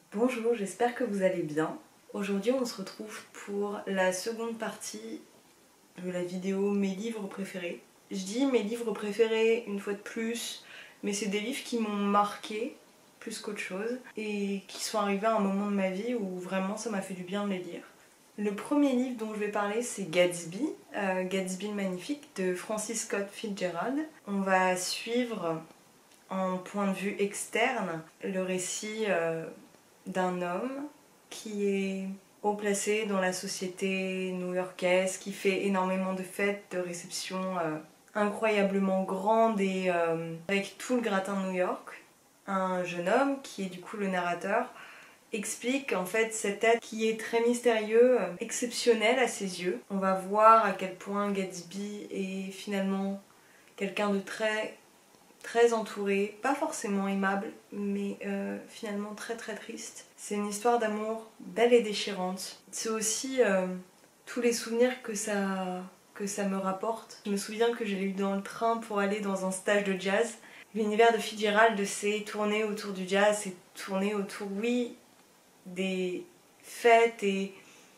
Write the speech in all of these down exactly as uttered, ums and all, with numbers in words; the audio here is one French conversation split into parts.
Bonjour, j'espère que vous allez bien. Aujourd'hui on se retrouve pour la seconde partie de la vidéo mes livres préférés. Je dis mes livres préférés une fois de plus, mais c'est des livres qui m'ont marqué plus qu'autre chose et qui sont arrivés à un moment de ma vie où vraiment ça m'a fait du bien de les lire. Le premier livre dont je vais parler c'est Gatsby, euh, Gatsby le Magnifique de Francis Scott Fitzgerald. On va suivre en point de vue externe le récit euh, d'un homme qui est haut placé dans la société new-yorkaise, qui fait énormément de fêtes, de réceptions euh, incroyablement grandes et euh, avec tout le gratin de New York. Un jeune homme, qui est du coup le narrateur, explique en fait cet être qui est très mystérieux, euh, exceptionnel à ses yeux. On va voir à quel point Gatsby est finalement quelqu'un de très très entouré, pas forcément aimable, mais euh, finalement très très triste. C'est une histoire d'amour belle et déchirante. C'est aussi euh, tous les souvenirs que ça, que ça me rapporte. Je me souviens que je l'ai eu dans le train pour aller dans un stage de jazz. L'univers de Fitzgerald s'est tourné autour du jazz, s'est tourné autour, oui, des fêtes et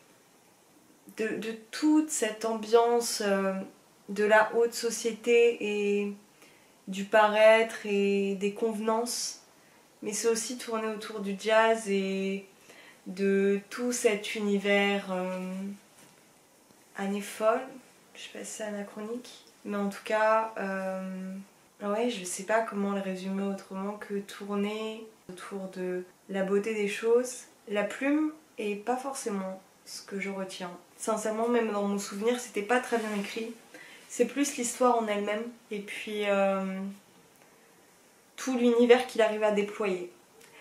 de, de toute cette ambiance euh, de la haute société et du paraître et des convenances, mais c'est aussi tourné autour du jazz et de tout cet univers euh, années folles. Je sais pas si c'est anachronique, mais en tout cas, euh, ouais, je sais pas comment le résumer autrement que tourner autour de la beauté des choses. La plume est pas forcément ce que je retiens. Sincèrement, même dans mon souvenir, c'était pas très bien écrit. C'est plus l'histoire en elle-même et puis euh, tout l'univers qu'il arrive à déployer.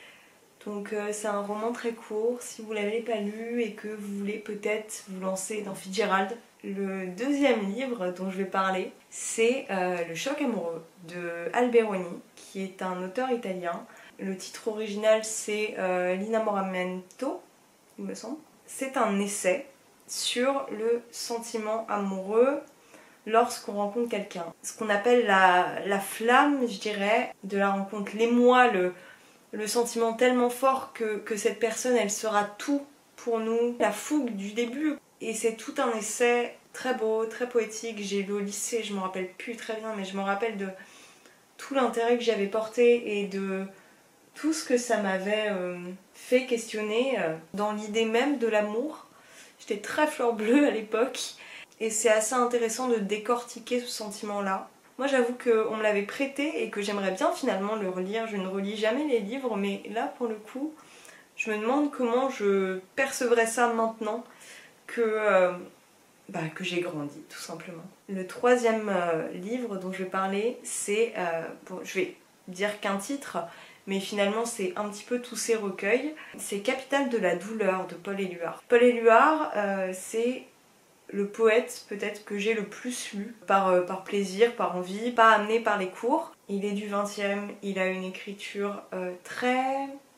Donc euh, c'est un roman très court, si vous ne l'avez pas lu et que vous voulez peut-être vous lancer dans Fitzgerald. Le deuxième livre dont je vais parler, c'est euh, Le choc amoureux de Alberoni, qui est un auteur italien. Le titre original c'est euh, L'innamoramento, il me semble. C'est un essai sur le sentiment amoureux lorsqu'on rencontre quelqu'un. Ce qu'on appelle la, la flamme, je dirais, de la rencontre, l'émoi, le, le sentiment tellement fort que, que cette personne, elle sera tout pour nous. La fougue du début. Et c'est tout un essai très beau, très poétique. J'ai lu au lycée, je me rappelle plus très bien, mais je me rappelle de tout l'intérêt que j'avais porté et de tout ce que ça m'avait euh, fait questionner euh, dans l'idée même de l'amour. J'étais très fleur bleue à l'époque. Et c'est assez intéressant de décortiquer ce sentiment-là. Moi j'avoue qu'on me l'avait prêté et que j'aimerais bien finalement le relire. Je ne relis jamais les livres, mais là pour le coup, je me demande comment je percevrais ça maintenant que, euh, bah, que j'ai grandi, tout simplement. Le troisième euh, livre dont je vais parler, c'est... Euh, bon, je vais dire qu'un titre, mais finalement c'est un petit peu tous ces recueils. C'est Capitale de la douleur de Paul Éluard. Paul Éluard, euh, c'est le poète peut-être que j'ai le plus lu, par, euh, par plaisir, par envie, pas amené par les cours. Il est du vingtième, il a une écriture euh, très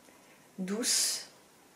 douce.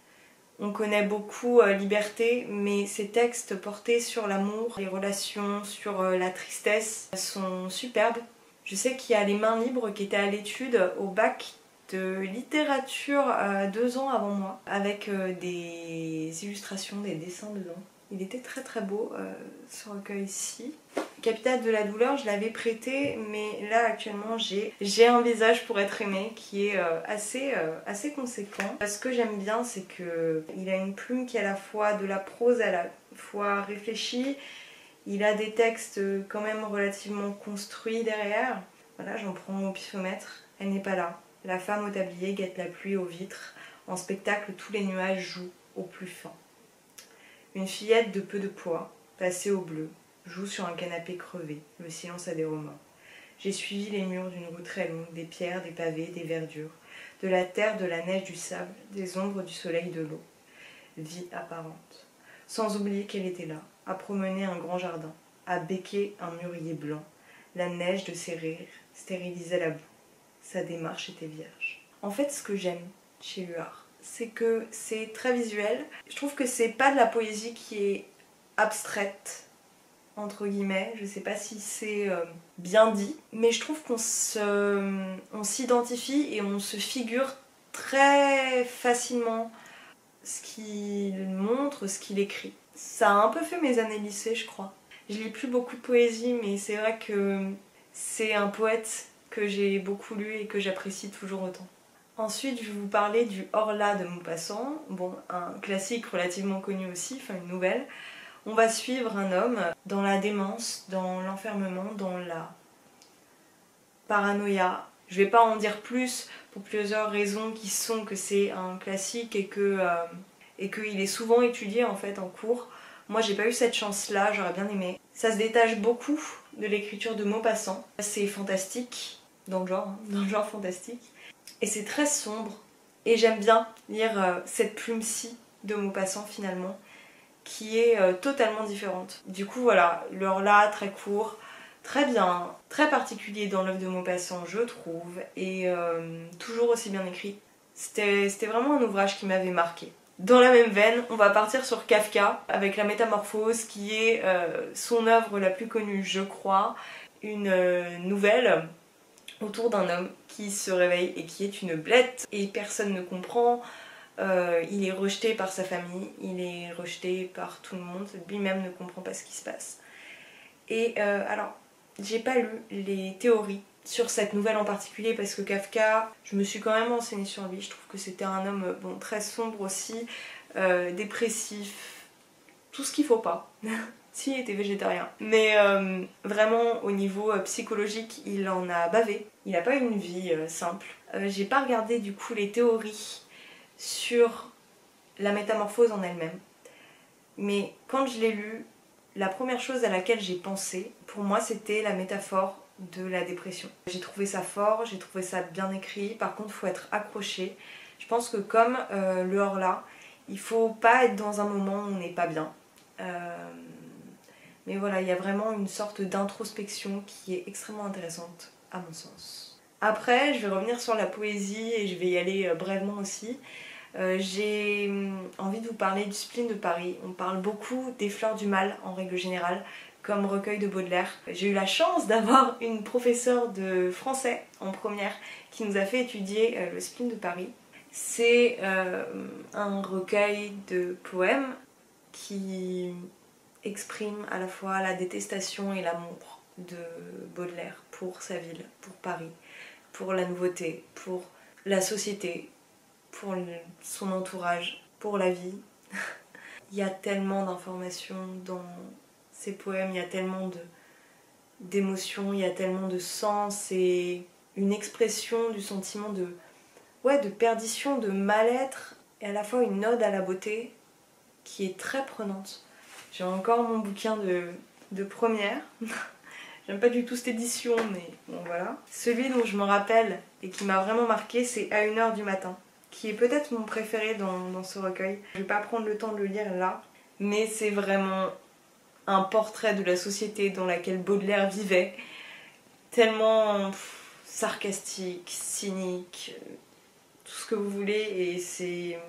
On connaît beaucoup euh, Liberté, mais ses textes portés sur l'amour, les relations, sur euh, la tristesse sont superbes. Je sais qu'il y a Les Mains Libres qui étaient à l'étude au bac de littérature euh, deux ans avant moi, avec euh, des illustrations, des dessins dedans. Il était très très beau euh, ce recueil-ci. Capitale de la douleur, je l'avais prêté, mais là actuellement j'ai j'ai un visage pour être aimé qui est euh, assez, euh, assez conséquent. Ce que j'aime bien, c'est qu'il a une plume qui est à la fois de la prose, à la fois réfléchie. Il a des textes quand même relativement construits derrière. Voilà, j'en prends au pifomètre. Elle n'est pas là. La femme au tablier guette la pluie aux vitres. En spectacle, tous les nuages jouent au plus fin. Une fillette de peu de poids, passée au bleu, joue sur un canapé crevé, le silence a des remords. J'ai suivi les murs d'une rue très longue, des pierres, des pavés, des verdures, de la terre, de la neige, du sable, des ombres, du soleil, de l'eau. Vie apparente. Sans oublier qu'elle était là, à promener un grand jardin, à becquer un mûrier blanc. La neige de ses rires stérilisait la boue. Sa démarche était vierge. En fait, ce que j'aime chez Éluard, c'est que c'est très visuel. Je trouve que c'est pas de la poésie qui est abstraite, entre guillemets. Je sais pas si c'est euh, bien dit, mais je trouve qu'on se, on s'identifie et on se figure très facilement ce qu'il montre, ce qu'il écrit. Ça a un peu fait mes années lycée, je crois. Je lis plus beaucoup de poésie, mais c'est vrai que c'est un poète que j'ai beaucoup lu et que j'apprécie toujours autant. Ensuite, je vais vous parler du Horla de Maupassant, bon, un classique relativement connu aussi, enfin une nouvelle. On va suivre un homme dans la démence, dans l'enfermement, dans la paranoïa. Je vais pas en dire plus pour plusieurs raisons qui sont que c'est un classique et que euh, et qu'il est souvent étudié en fait en cours. Moi j'ai pas eu cette chance là, j'aurais bien aimé. Ça se détache beaucoup de l'écriture de Maupassant. C'est fantastique, dans le genre, hein, dans le genre fantastique. Et c'est très sombre. Et j'aime bien lire euh, cette plume-ci de Maupassant finalement, qui est euh, totalement différente. Du coup voilà, l'heure là, très court, très bien, très particulier dans l'œuvre de Maupassant je trouve, et euh, toujours aussi bien écrit. C'était c'était vraiment un ouvrage qui m'avait marqué. Dans la même veine, on va partir sur Kafka avec La Métamorphose, qui est euh, son œuvre la plus connue, je crois, une euh, nouvelle autour d'un homme qui se réveille et qui est une blette et personne ne comprend. Euh, il est rejeté par sa famille, il est rejeté par tout le monde, lui-même ne comprend pas ce qui se passe. Et euh, alors, j'ai pas lu les théories sur cette nouvelle en particulier parce que Kafka, je me suis quand même renseignée sur lui, je trouve que c'était un homme bon, très sombre aussi, euh, dépressif, tout ce qu'il faut pas. S'il était végétarien. Mais euh, vraiment au niveau euh, psychologique, il en a bavé. Il n'a pas une vie euh, simple. Euh, j'ai pas regardé du coup les théories sur la métamorphose en elle-même. Mais quand je l'ai lu, la première chose à laquelle j'ai pensé, pour moi c'était la métaphore de la dépression. J'ai trouvé ça fort, j'ai trouvé ça bien écrit, par contre il faut être accroché. Je pense que comme euh, le Horla, il faut pas être dans un moment où on n'est pas bien. Euh, mais voilà, il y a vraiment une sorte d'introspection qui est extrêmement intéressante à mon sens. Après, je vais revenir sur la poésie et je vais y aller euh, brièvement aussi. Euh, j'ai envie de vous parler du Spleen de Paris. On parle beaucoup des Fleurs du Mal en règle générale, comme recueil de Baudelaire. J'ai eu la chance d'avoir une professeure de français en première qui nous a fait étudier euh, le Spleen de Paris. C'est euh, un recueil de poèmes qui exprime à la fois la détestation et l'amour de Baudelaire pour sa ville, pour Paris, pour la nouveauté, pour la société, pour son entourage, pour la vie. Il y a tellement d'informations dans ces poèmes, il y a tellement de, d'émotions, il y a tellement de sens et une expression du sentiment de, ouais, de perdition, de mal-être et à la fois une ode à la beauté qui est très prenante. J'ai encore mon bouquin de, de première. J'aime pas du tout cette édition, mais bon voilà. Celui dont je me rappelle et qui m'a vraiment marqué, c'est À une heure du matin, qui est peut-être mon préféré dans, dans ce recueil. Je vais pas prendre le temps de le lire là, mais c'est vraiment un portrait de la société dans laquelle Baudelaire vivait. Tellement pff, sarcastique, cynique, tout ce que vous voulez, et c'est...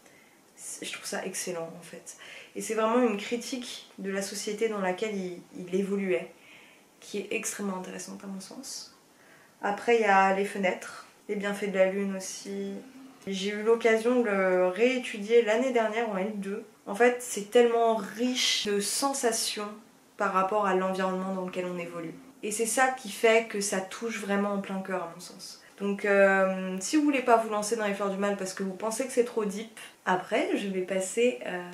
je trouve ça excellent en fait. Et c'est vraiment une critique de la société dans laquelle il, il évoluait, qui est extrêmement intéressante à mon sens. Après il y a Les Fenêtres, Les Bienfaits de la Lune aussi. J'ai eu l'occasion de le réétudier l'année dernière en L deux. En fait c'est tellement riche de sensations par rapport à l'environnement dans lequel on évolue. Et c'est ça qui fait que ça touche vraiment en plein cœur à mon sens. Donc euh, si vous voulez pas vous lancer dans les Fleurs du Mal parce que vous pensez que c'est trop deep, après je vais passer euh,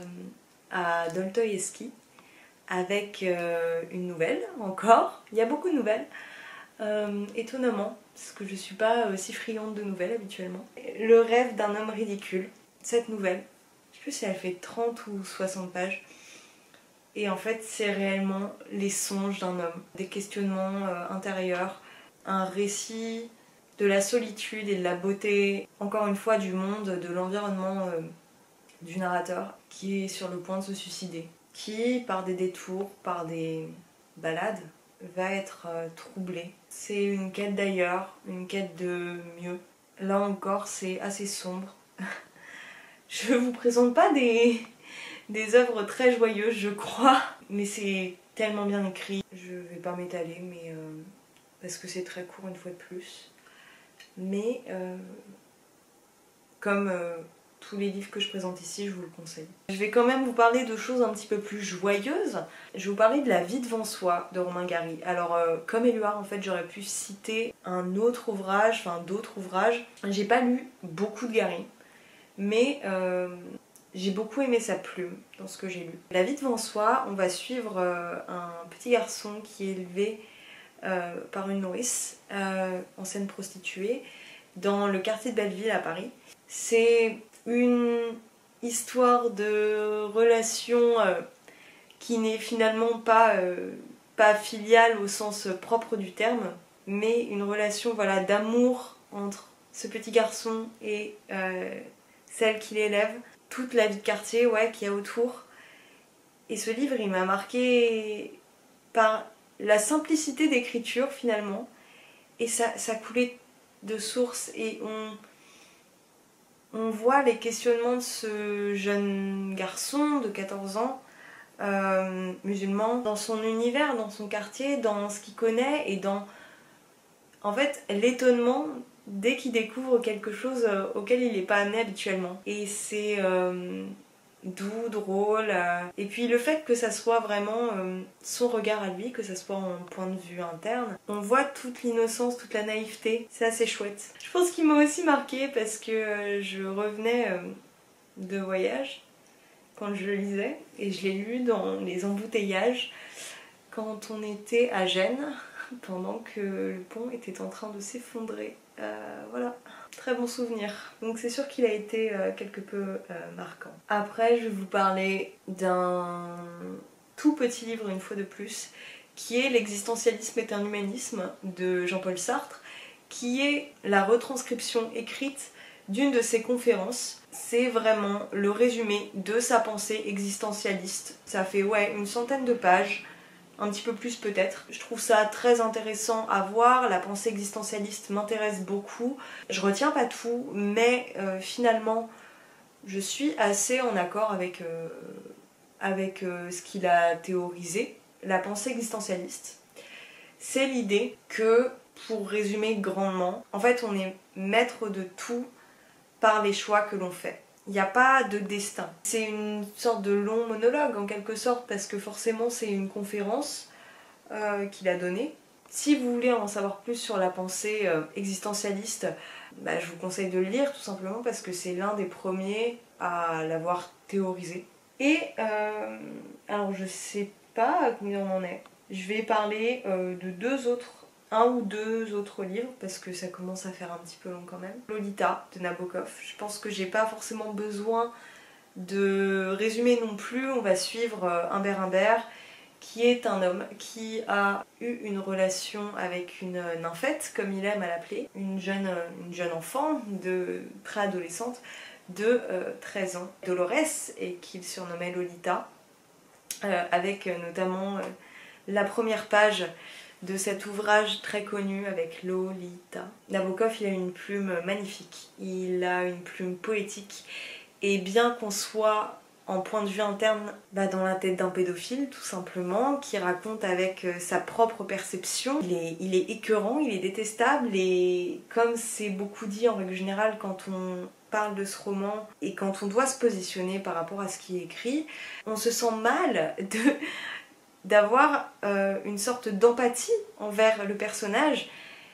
à Dostoïevski avec euh, une nouvelle encore. Il y a beaucoup de nouvelles, euh, étonnamment, parce que je suis pas euh, si friande de nouvelles habituellement. Le rêve d'un homme ridicule, cette nouvelle, je sais plus si elle fait trente ou soixante pages. Et en fait c'est réellement les songes d'un homme, des questionnements euh, intérieurs, un récit de la solitude et de la beauté, encore une fois du monde, de l'environnement euh, du narrateur qui est sur le point de se suicider, qui par des détours, par des balades, va être euh, troublé. C'est une quête d'ailleurs, une quête de mieux. Là encore c'est assez sombre. Je vous présente pas des, des œuvres très joyeuses je crois, mais c'est tellement bien écrit. Je vais pas m'étaler mais euh, parce que c'est très court une fois de plus. Mais euh, comme euh, tous les livres que je présente ici, je vous le conseille. Je vais quand même vous parler de choses un petit peu plus joyeuses. Je vais vous parler de La vie devant soi de Romain Gary. Alors euh, comme Éluard, en fait, j'aurais pu citer un autre ouvrage, enfin d'autres ouvrages. J'ai pas lu beaucoup de Gary, mais euh, j'ai beaucoup aimé sa plume dans ce que j'ai lu. La vie devant soi, on va suivre euh, un petit garçon qui est élevé euh, par une nourrice, euh, ancienne prostituée, dans le quartier de Belleville à Paris. C'est une histoire de relation euh, qui n'est finalement pas, euh, pas filiale au sens propre du terme, mais une relation voilà, d'amour entre ce petit garçon et euh, celle qui l'élève, toute la vie de quartier ouais, qu'il y a autour. Et ce livre, il m'a marqué par la simplicité d'écriture finalement, et ça, ça coulait de source, et on... On voit les questionnements de ce jeune garçon de quatorze ans, euh, musulman, dans son univers, dans son quartier, dans ce qu'il connaît et dans, en fait, l'étonnement dès qu'il découvre quelque chose auquel il n'est pas amené habituellement. Et c'est euh, doux, drôle, euh, et puis le fait que ça soit vraiment euh, son regard à lui, que ça soit en point de vue interne, on voit toute l'innocence, toute la naïveté, c'est assez chouette. Je pense qu'il m'a aussi marqué parce que euh, je revenais euh, de voyage quand je le lisais, et je l'ai lu dans les embouteillages quand on était à Gênes, pendant que le pont était en train de s'effondrer. Euh, voilà, très bon souvenir. Donc c'est sûr qu'il a été euh, quelque peu euh, marquant. Après, je vais vous parler d'un tout petit livre une fois de plus, qui est L'existentialisme est un humanisme de Jean-Paul Sartre, qui est la retranscription écrite d'une de ses conférences. C'est vraiment le résumé de sa pensée existentialiste. Ça fait ouais une centaine de pages, un petit peu plus peut-être. Je trouve ça très intéressant à voir, la pensée existentialiste m'intéresse beaucoup. Je retiens pas tout, mais euh, finalement je suis assez en accord avec, euh, avec euh, ce qu'il a théorisé. La pensée existentialiste, c'est l'idée que, pour résumer grandement, en fait on est maître de tout par les choix que l'on fait. Il n'y a pas de destin. C'est une sorte de long monologue en quelque sorte, parce que forcément c'est une conférence euh, qu'il a donnée. Si vous voulez en savoir plus sur la pensée euh, existentialiste, bah, je vous conseille de le lire tout simplement parce que c'est l'un des premiers à l'avoir théorisé. Et euh, alors je sais pas à combien on en est. Je vais parler euh, de deux autres, un ou deux autres livres parce que ça commence à faire un petit peu long quand même. Lolita de Nabokov. Je pense que j'ai pas forcément besoin de résumer non plus. On va suivre euh, Humbert Humbert, qui est un homme qui a eu une relation avec une nymphette, comme il aime à l'appeler, une jeune, une jeune enfant de préadolescente de euh, treize ans, Dolores, et qu'il surnommait Lolita, euh, avec euh, notamment euh, la première page de cet ouvrage très connu avec Lolita. Nabokov, il a une plume magnifique, il a une plume poétique, et bien qu'on soit en point de vue interne bah dans la tête d'un pédophile tout simplement, qui raconte avec euh, sa propre perception, il est, il est écœurant, il est détestable, et comme c'est beaucoup dit en règle générale quand on parle de ce roman et quand on doit se positionner par rapport à ce qui est écrit, on se sent mal de d'avoir euh, une sorte d'empathie envers le personnage,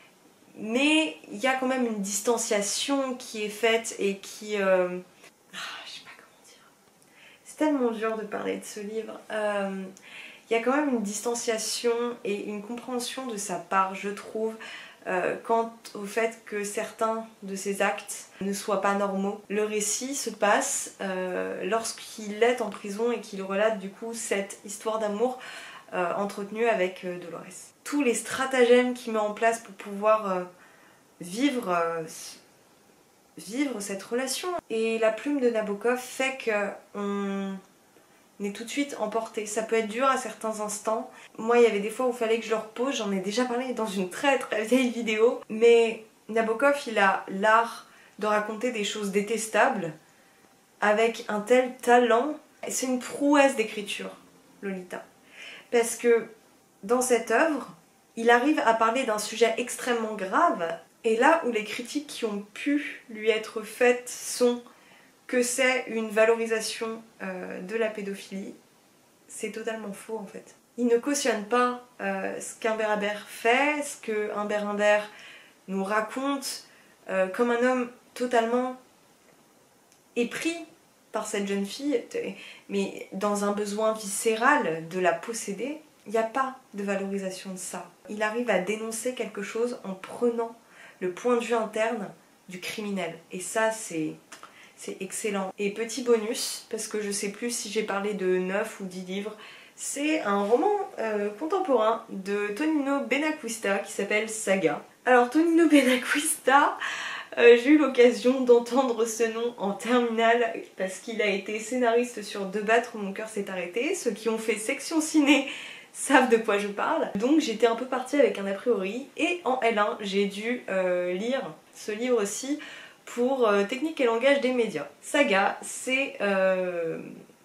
mais il y a quand même une distanciation qui est faite et qui... Euh... Ah, je sais pas comment dire. C'est tellement dur de parler de ce livre. Euh, il y a quand même une distanciation et une compréhension de sa part, je trouve, euh, quant au fait que certains de ses actes ne soient pas normaux. Le récit se passe euh, lorsqu'il est en prison et qu'il relate du coup cette histoire d'amour euh, entretenue avec euh, Dolores. Tous les stratagèmes qu'il met en place pour pouvoir euh, vivre, euh, vivre cette relation. Et la plume de Nabokov fait qu'on est tout de suite emporté. Ça peut être dur à certains instants. Moi, il y avait des fois où il fallait que je le repose, j'en ai déjà parlé dans une très très vieille vidéo. Mais Nabokov, il a l'art de raconter des choses détestables avec un tel talent. C'est une prouesse d'écriture, Lolita. Parce que dans cette œuvre, il arrive à parler d'un sujet extrêmement grave Et là où les critiques qui ont pu lui être faites sont que c'est une valorisation euh, de la pédophilie, c'est totalement faux en fait. Il ne cautionne pas euh, ce qu'Humbert Humbert fait, ce que Humbert Humbert nous raconte euh, comme un homme totalement épris par cette jeune fille, mais dans un besoin viscéral de la posséder. Il n'y a pas de valorisation de ça. Il arrive à dénoncer quelque chose en prenant le point de vue interne du criminel. Et ça, c'est c'est excellent. Et petit bonus, parce que je sais plus si j'ai parlé de neuf ou dix livres, c'est un roman euh, contemporain de Tonino Benacquista qui s'appelle Saga. Alors Tonino Benacquista, euh, j'ai eu l'occasion d'entendre ce nom en terminale parce qu'il a été scénariste sur De battre mon cœur s'est arrêté. Ceux qui ont fait section ciné savent de quoi je parle. Donc j'étais un peu partie avec un a priori et en L un j'ai dû euh, lire ce livre-ci pour euh, Technique et langage des médias. Saga, c'est euh,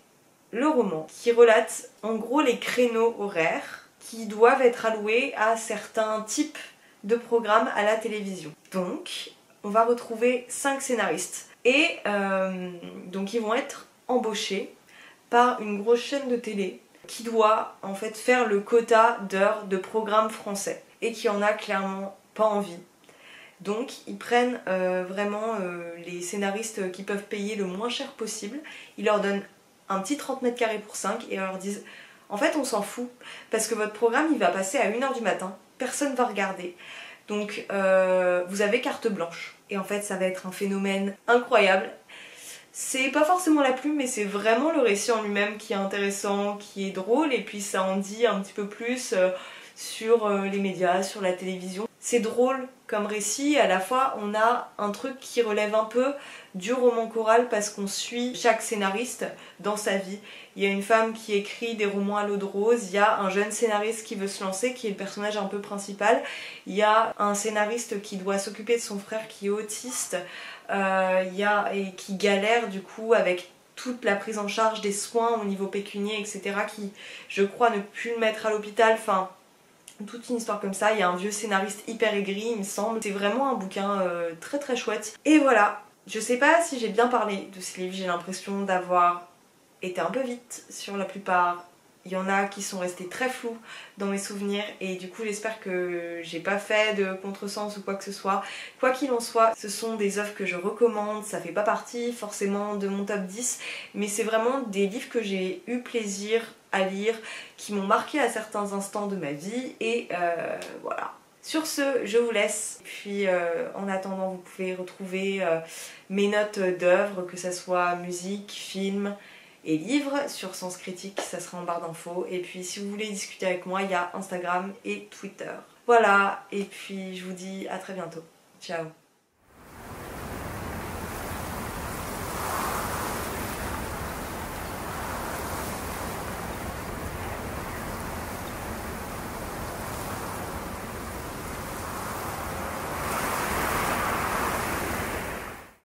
le roman qui relate en gros les créneaux horaires qui doivent être alloués à certains types de programmes à la télévision. Donc on va retrouver cinq scénaristes et euh, donc ils vont être embauchés par une grosse chaîne de télé qui doit en fait faire le quota d'heures de programmes français et qui en a clairement pas envie. Donc ils prennent euh, vraiment euh, les scénaristes qui peuvent payer le moins cher possible, ils leur donnent un petit trente mètres carrés pour cinq et ils leur disent en fait on s'en fout parce que votre programme il va passer à une heure du matin, personne va regarder, donc euh, vous avez carte blanche. Et en fait ça va être un phénomène incroyable. C'est pas forcément la plume mais c'est vraiment le récit en lui-même qui est intéressant, qui est drôle et puis ça en dit un petit peu plus euh, sur euh, les médias, sur la télévision. C'est drôle comme récit, à la fois on a un truc qui relève un peu du roman choral parce qu'on suit chaque scénariste dans sa vie. Il y a une femme qui écrit des romans à l'eau de rose, il y a un jeune scénariste qui veut se lancer, qui est le personnage un peu principal, il y a un scénariste qui doit s'occuper de son frère qui est autiste, euh, il y a, et qui galère du coup avec toute la prise en charge des soins au niveau pécunier, et cetera, qui je crois ne plus le mettre à l'hôpital, enfin toute une histoire comme ça. Il y a un vieux scénariste hyper aigri il me semble, c'est vraiment un bouquin euh, très très chouette. Et voilà, je sais pas si j'ai bien parlé de ce livre, j'ai l'impression d'avoir été un peu vite sur la plupart. Il y en a qui sont restés très flous dans mes souvenirs et du coup j'espère que j'ai pas fait de contresens ou quoi que ce soit. Quoi qu'il en soit, ce sont des œuvres que je recommande, ça fait pas partie forcément de mon top dix, mais c'est vraiment des livres que j'ai eu plaisir à lire, qui m'ont marqué à certains instants de ma vie et euh, voilà. Sur ce, je vous laisse, puis euh, en attendant vous pouvez retrouver euh, mes notes d'œuvres, que ça soit musique, film et livres, sur Sens Critique, ça sera en barre d'infos. Et puis si vous voulez discuter avec moi, il y a Instagram et Twitter. Voilà, et puis je vous dis à très bientôt. Ciao.